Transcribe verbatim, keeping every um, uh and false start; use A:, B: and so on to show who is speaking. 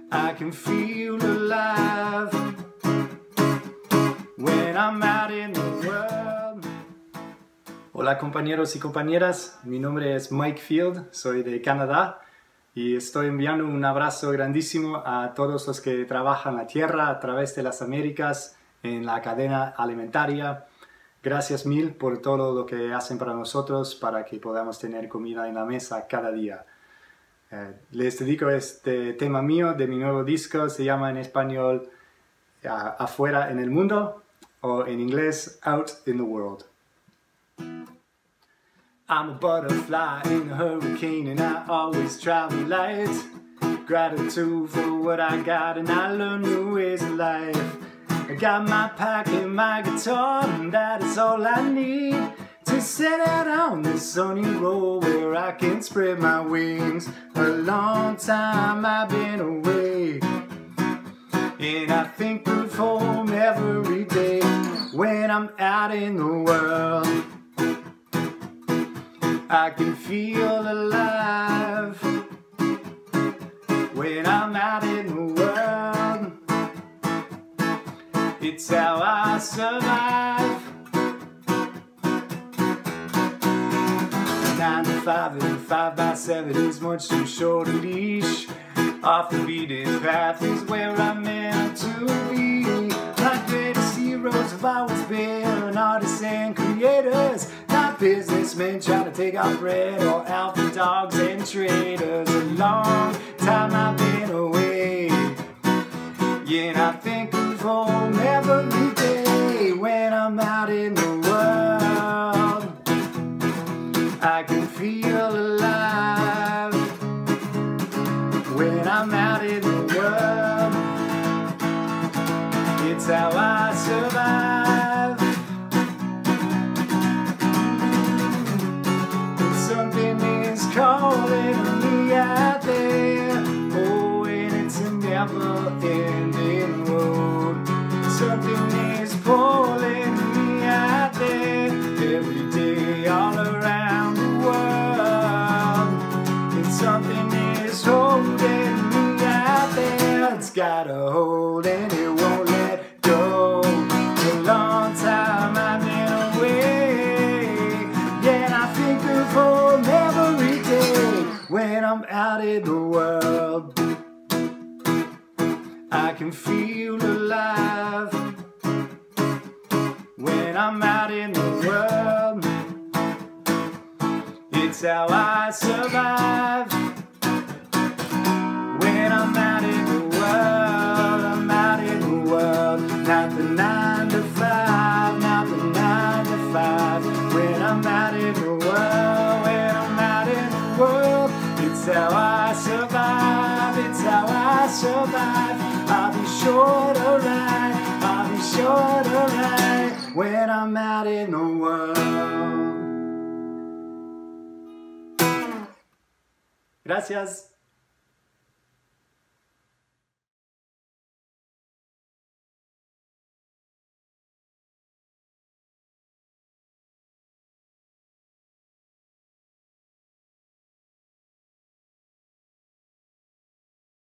A: I can feel alive when I'm out in the world. Hola compañeros y compañeras, mi nombre es Mike Field, soy de Canadá y estoy enviando un abrazo grandísimo a todos los que trabajan la tierra a través de las Américas en la cadena alimentaria. Gracias mil por todo lo que hacen para nosotros para que podamos tener comida en la mesa cada día. Eh, les dedico este tema mío de mi nuevo disco, se llama en español uh, Afuera en el Mundo o en inglés Out in the World. I'm a butterfly in a hurricane and I always travel light. Gratitude for what I got and I learn new ways of life. I got my pack and my guitar and that is all I need to set out on this sunny road where I can spread my wings. A long time I've been away and I think of home every day when I'm out in the world. I can feel alive when I'm out in the world. It's how I survive. Nine to five and five by seven is much too short a leash. Off the beaten path is where I'm meant to be. My greatest heroes have always been artists and creators, not businessmen trying to take our bread or alpha dogs and traders. A long time I've been away, yeah, and I think of home every day when I'm out in the world. I can feel alive when I'm out in the world. It's how I survive. Something is calling me out there. Oh, and it's a never-ending road. Something is pulling me out there every day, all around the world. And something is holding me out there. It's got a hold and it won't let go. A long time I've been away, yeah, and I think of home every day when I'm out in the world. I can feel alive when I'm out in the world. It's how I survive when I'm out in the world. I'm out in the world, not the nine to five, not the nine to five. When I'm out in the world, when I'm out in the world, it's how I survive, it's how I survive. I'll be sure to ride, I'll be sure to ride when I'm out in the world. Gracias.